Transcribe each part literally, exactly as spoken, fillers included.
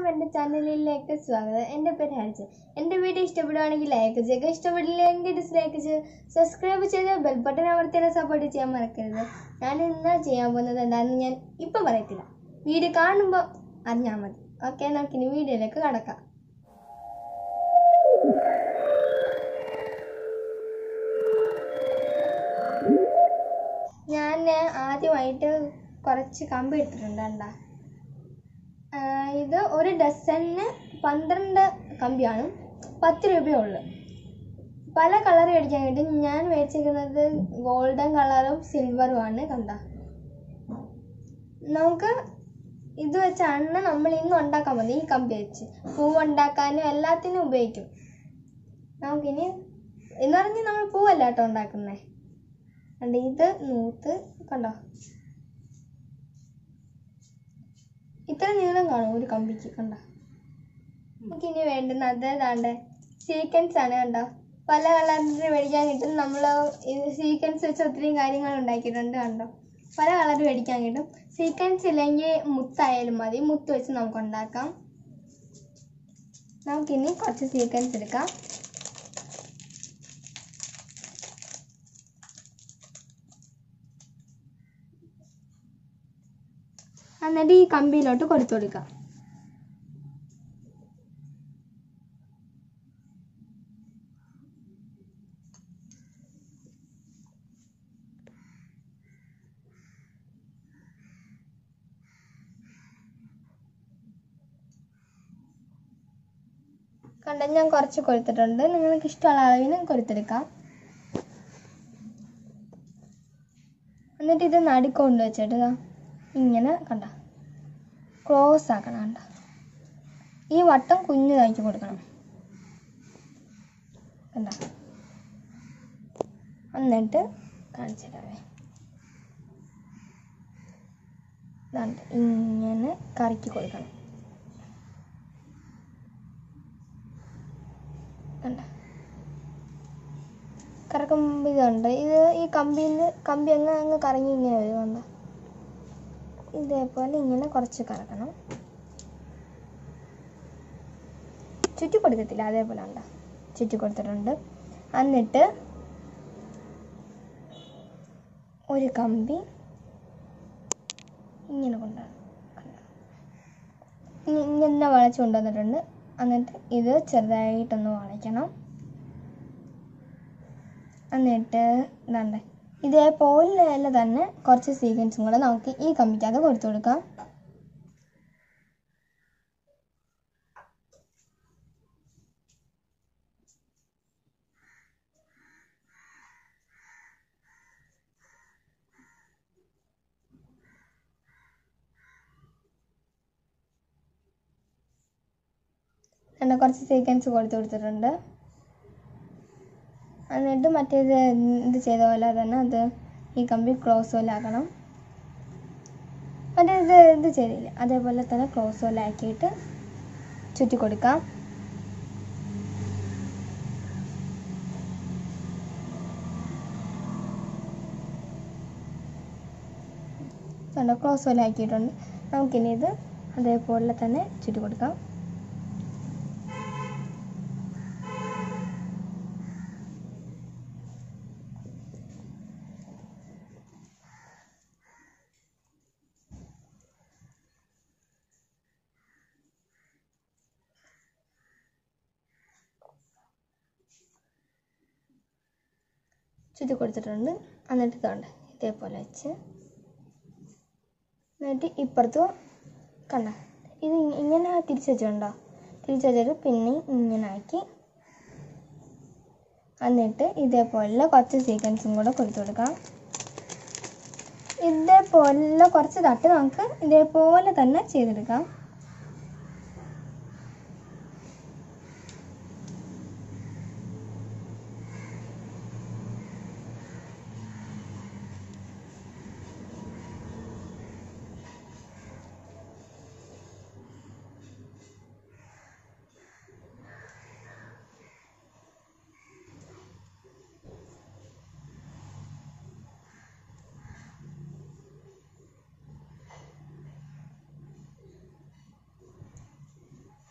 എല്ലാവർക്കും എൻ്റെ ചാനലിലേക്ക് സ്വാഗതം. എൻ്റെ പേര് ഹരിച്ച്. എൻ്റെ വീഡിയോ ഇഷ്ടപ്പെടുകയാണെങ്കിൽ ലൈക്ക് ചെയ്യുക, ഇഷ്ടപ്പെടില്ലെങ്കിൽ ഡിസ്ലൈക്ക് ചെയ്യുക, സബ്സ്ക്രൈബ് ചെയ്ത് ബെൽ ബട്ടൺ അമർത്തിയാൽ സപ്പോർട്ട് ചെയ്യാൻ മറക്കരുത്. ഞാൻ ഇന്ന് ചെയ്യാൻ പോകുന്നത് എന്താണെന്ന് ഞാൻ ഇപ്പം പറയത്തില്ല, വീഡിയോ കാണുമ്പോൾ അറിഞ്ഞാൽ മതി. ഓക്കെ, നമുക്കിനി വീഡിയോയിലേക്ക് കടക്കാം. ഞാൻ ആദ്യമായിട്ട് കുറച്ച് കമ്പി എടുത്തിട്ടുണ്ട്. കണ്ടാ, ഇത് ഒരു ഡസണിന് പന്ത്രണ്ട് കമ്പിയാണ്, പത്ത് രൂപയേ ഉള്ളു. പല കളർ മേടിക്കാൻ കിട്ടും. ഞാൻ മേടിച്ചിരിക്കുന്നത് ഗോൾഡൻ കളറും സിൽവറുമാണ്. കണ്ട, നമുക്ക് ഇത് വെച്ചാണ് നമ്മൾ ഇന്ന് ഉണ്ടാക്കാൻ മതി. ഈ കമ്പി വെച്ച് പൂവ് ഉണ്ടാക്കാനും എല്ലാത്തിനും ഉപയോഗിക്കും. നമുക്കിനി എന്ന് പറഞ്ഞ് നമ്മൾ പൂവല്ല കേട്ടോ ഉണ്ടാക്കുന്നേ. കണ്ട, ഇത് നൂത്ത് കണ്ടോ, ഇത്ര നീളം കാണും ഒരു കമ്പിക്ക്. കണ്ട, നമുക്കിനി വേണ്ടുന്നത് ദാണ്ട് സീക്വൻസ് ആണ്. കണ്ടോ, പല കളറിൽ മേടിക്കാൻ കിട്ടും. നമ്മൾ ഇത് സീക്വൻസ് വെച്ച് ഒത്തിരി കാര്യങ്ങൾ ഉണ്ടാക്കിയിട്ടുണ്ട്. കണ്ടോ, പല കളർ മേടിക്കാൻ കിട്ടും. സീക്വൻസ് ഇല്ലെങ്കിൽ മുത്തായാലും മതി, മുത്ത് വെച്ച് നമുക്ക് ഉണ്ടാക്കാം. നമുക്കിനി കുറച്ച് സീക്വൻസ് എടുക്കാം. എന്നിട്ട് ഈ കമ്പിയിലോട്ട് കൊടുത്തു കൊടുക്കാം. കണ്ട, ഞാൻ കുറച്ച് കൊടുത്തിട്ടുണ്ട്. നിങ്ങൾക്ക് ഇഷ്ടമുള്ള അളവിന് കൊടുത്തെടുക്കാം. എന്നിട്ട് ഇത് നടുക്കൊണ്ട് വെച്ചിട്ട് ഇങ്ങനെ കണ്ട ക്ലോസ് ആക്കണം. കണ്ട, ഈ വട്ടം കുഞ്ഞിതാക്കി കൊടുക്കണം. കണ്ട, എന്നിട്ട് കാണിച്ചിട്ടാവേ, ഇതാണ്ട് ഇങ്ങനെ കറക്കി കൊടുക്കണം. കണ്ട, കറക്കുമ്പോൾ ഇതുണ്ട്. ഇത് ഈ കമ്പിയിൽ കമ്പി അങ്ങ് അങ്ങ് കറങ്ങി ഇങ്ങനെ വരും. കണ്ട, ഇതേപോലെ ഇങ്ങനെ കുറച്ച് കറക്കണം. ചുറ്റി കൊടുക്കത്തില്ല, അതേപോലെ ഉണ്ട്, ചുറ്റി കൊടുത്തിട്ടുണ്ട്. എന്നിട്ട് ഒരു കമ്പി ഇങ്ങനെ കൊണ്ടുവരണം. ഇങ്ങനെ വളച്ച് കൊണ്ടുവന്നിട്ടുണ്ട്. എന്നിട്ട് ഇത് ചെറുതായിട്ടൊന്ന് വളയ്ക്കണം. എന്നിട്ട് ഇതാണ്ട് ഇതേപോലെ തന്നെ കുറച്ച് സീക്വൻസും കൂടെ നമുക്ക് ഈ കമ്പിക്കകത്ത് കൊടുത്തു കൊടുക്കാം. അങ്ങനെ കുറച്ച് സീക്വൻസ് കൊടുത്തു കൊടുത്തിട്ടുണ്ട്. എന്നിട്ട് മറ്റേത് ഇത് ചെയ്ത പോലെ തന്നെ അത് ഈ കമ്പി ക്ലോസ് പോലെ ആക്കണം. മറ്റേ ഇത് ഇത് ചെയ്തില്ല, അതേപോലെ തന്നെ ക്ലോസ് പോലെ ആക്കിയിട്ട് ചുറ്റി കൊടുക്കാം. ക്ലോസ് പോലെ ആക്കിയിട്ടുണ്ട്. നമുക്കിനി ഇത് അതേപോലെ തന്നെ ചുറ്റി കൊടുക്കാം. ചുറ്റി കൊടുത്തിട്ടുണ്ട്. എന്നിട്ട് ഇതുണ്ട് ഇതേപോലെ വെച്ച് എന്നിട്ട് ഇപ്പുറത്ത് കണ്ട ഇത് ഇങ്ങനെ തിരിച്ച് വെച്ചിട്ടുണ്ടോ, തിരിച്ച് വെച്ചിട്ട് പിന്നെ ഇങ്ങനെ ആക്കി എന്നിട്ട് ഇതേപോലെ കുറച്ച് സീക്വൻസും കൂടെ കൊടുത്തു കൊടുക്കാം. ഇതേപോലെ കുറച്ച് തട്ട് നമുക്ക് ഇതേപോലെ തന്നെ ചെയ്തെടുക്കാം.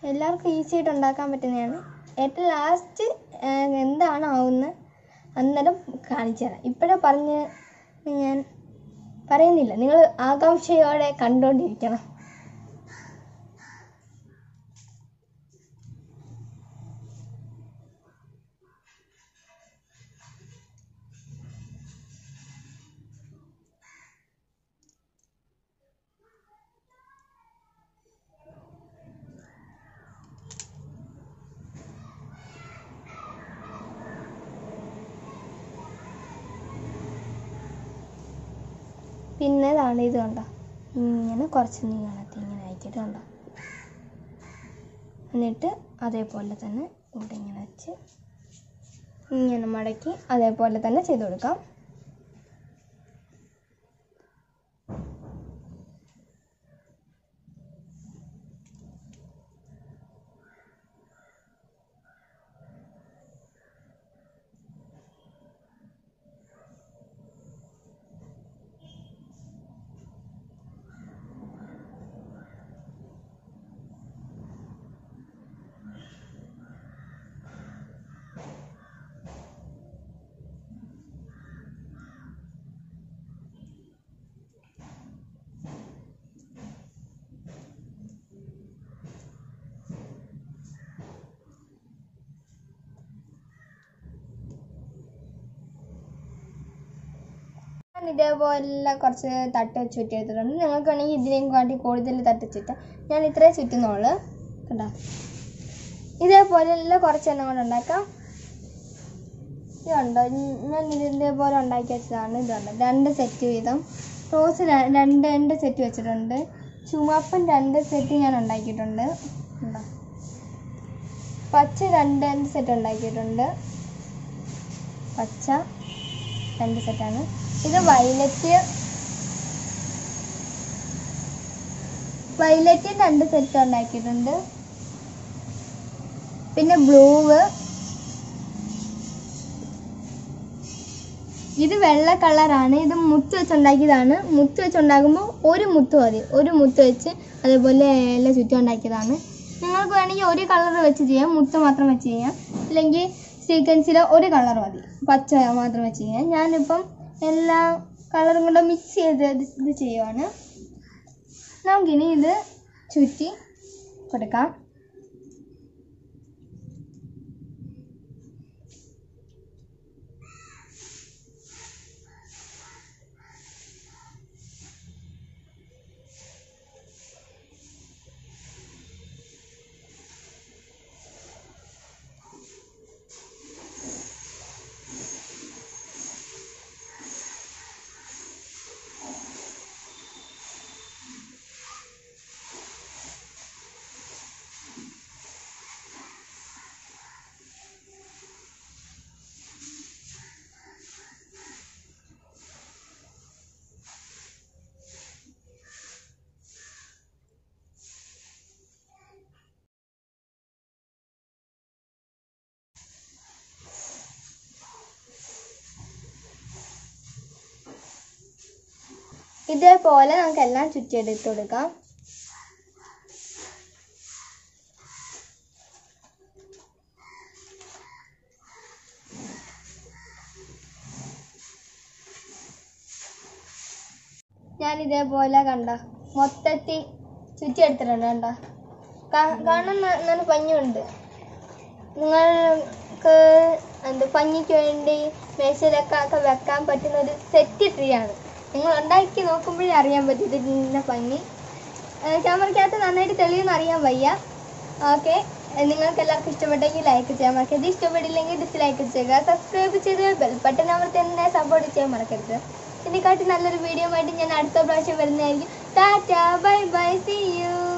എല്ലാവർക്കും ഈസി ആയിട്ട് ഉണ്ടാക്കാൻ പറ്റുന്നതാണ്. ഏറ്റവും ലാസ്റ്റ് എന്താണ് ആവുന്നത് അന്നേരം കാണിച്ചു തരാം. ഇപ്പോഴേ പറഞ്ഞ് ഞാൻ പറയുന്നില്ല, നിങ്ങൾ ആകാംക്ഷയോടെ കണ്ടുകൊണ്ടിരിക്കണം. പിന്നെ ഇതാണ് ഇത് കണ്ടോ, ഇങ്ങനെ കുറച്ച് നീളത്തിൽ ഇങ്ങനെ ആക്കിയിട്ട് കണ്ടോ. എന്നിട്ട് അതേപോലെ തന്നെ ഇവിടെ ഇങ്ങനെ വെച്ച് ഇങ്ങനെ മടക്കി അതേപോലെ തന്നെ ചെയ്ത് കൊടുക്കാം. ഇതേപോലെ കുറച്ച് തട്ട് ചുറ്റിയെടുത്തിട്ടുണ്ട്. നിങ്ങൾക്ക് വേണമെങ്കിൽ ഇതിനെയും കാട്ടി കൂടുതൽ തട്ട് ചുറ്റാം. ഞാൻ ഇത്രയും ചുറ്റുന്നുള്ളൂ കേട്ടോ. ഇതേപോലെ കുറച്ച് എണ്ണം കൊണ്ട് ഉണ്ടാക്കാം. ഇതുണ്ടോ, ഞാൻ ഇതേപോലെ ഉണ്ടാക്കി വെച്ചതാണ്. ഇതുണ്ട് രണ്ട് സെറ്റ് വീതം. റോസ് രണ്ട് രണ്ട് സെറ്റ് വെച്ചിട്ടുണ്ട്. ചുമപ്പൻ രണ്ട് സെറ്റ് ഞാൻ ഉണ്ടാക്കിയിട്ടുണ്ട്. ഉണ്ടോ, പച്ച രണ്ട് രണ്ട് സെറ്റ് ഉണ്ടാക്കിയിട്ടുണ്ട്. പച്ച രണ്ട് സെറ്റാണ്. ഇത് വയലറ്റ് വയലറ്റ് രണ്ട് സെറ്റ് ഉണ്ടാക്കിയിട്ടുണ്ട്. പിന്നെ ബ്ലൂവ്, ഇത് വെള്ള കളറാണ്. ഇത് മുത്ത് വെച്ചുണ്ടാക്കിയതാണ്. മുത്ത് വെച്ചുണ്ടാക്കുമ്പോൾ ഒരു മുത്ത് മതി, ഒരു മുത്ത് വെച്ച് അതേപോലെ എല്ലാം ചുറ്റും ഉണ്ടാക്കിയതാണ്. നിങ്ങൾക്ക് വേണമെങ്കിൽ ഒരു കളർ വെച്ച് ചെയ്യാം, മുത്ത് മാത്രം വെച്ച് ചെയ്യാം. അല്ലെങ്കിൽ സീക്വൻസിൽ ഒരു കളർ മതി, പച്ച മാത്രം വെച്ച് ചെയ്യാം. ഞാനിപ്പം എല്ലാ കളറും കൂടെ മിക്സ് ചെയ്ത് ഇത് ചെയ്യുവാണ്. നമുക്കിനി ഇത് ചുറ്റി കൊടുക്കാം. ഇതേപോലെ നമുക്കെല്ലാം ചുറ്റിയെടുത്ത് കൊടുക്കാം. ഞാൻ ഇതേപോലെ കണ്ട മൊത്തത്തിൽ ചുറ്റിയെടുത്തിട്ടുണ്ട്. കണ്ട കാണാൻ നല്ല ഭംഗിയുണ്ട്. നിങ്ങൾക്ക് എന്ത് ഭംഗിക്ക് വേണ്ടി മേശയിലൊക്കെ ഒക്കെ വെക്കാൻ പറ്റുന്ന ഒരു സെറ്റ് ട്രീയാണ്. നിങ്ങൾ ഉണ്ടാക്കി നോക്കുമ്പോഴേ അറിയാൻ പറ്റും ഇതിൻ്റെ ഭംഗി. ക്യാമറയ്ക്കകത്ത് നന്നായിട്ട് തെളിയൊന്നും അറിയാൻ വയ്യ. ഓക്കെ, നിങ്ങൾക്ക് എല്ലാവർക്കും ഇഷ്ടപ്പെട്ടെങ്കിൽ ലൈക്ക് ചെയ്യാൻ മറക്കരുത്. ഇഷ്ടപ്പെട്ടില്ലെങ്കിൽ ഡിസ്ലൈക്ക് ചെയ്യുക. സബ്സ്ക്രൈബ് ചെയ്ത് ബെൽ ബട്ടൺ അമർത്തി എന്നെ സപ്പോർട്ട് ചെയ്യാൻ മറക്കരുത്. ഇതിനെക്കാട്ടി നല്ലൊരു വീഡിയോ ആയിട്ട് ഞാൻ അടുത്ത പ്രാവശ്യം വരുന്നതായിരിക്കും. Tata, bye bye, see U.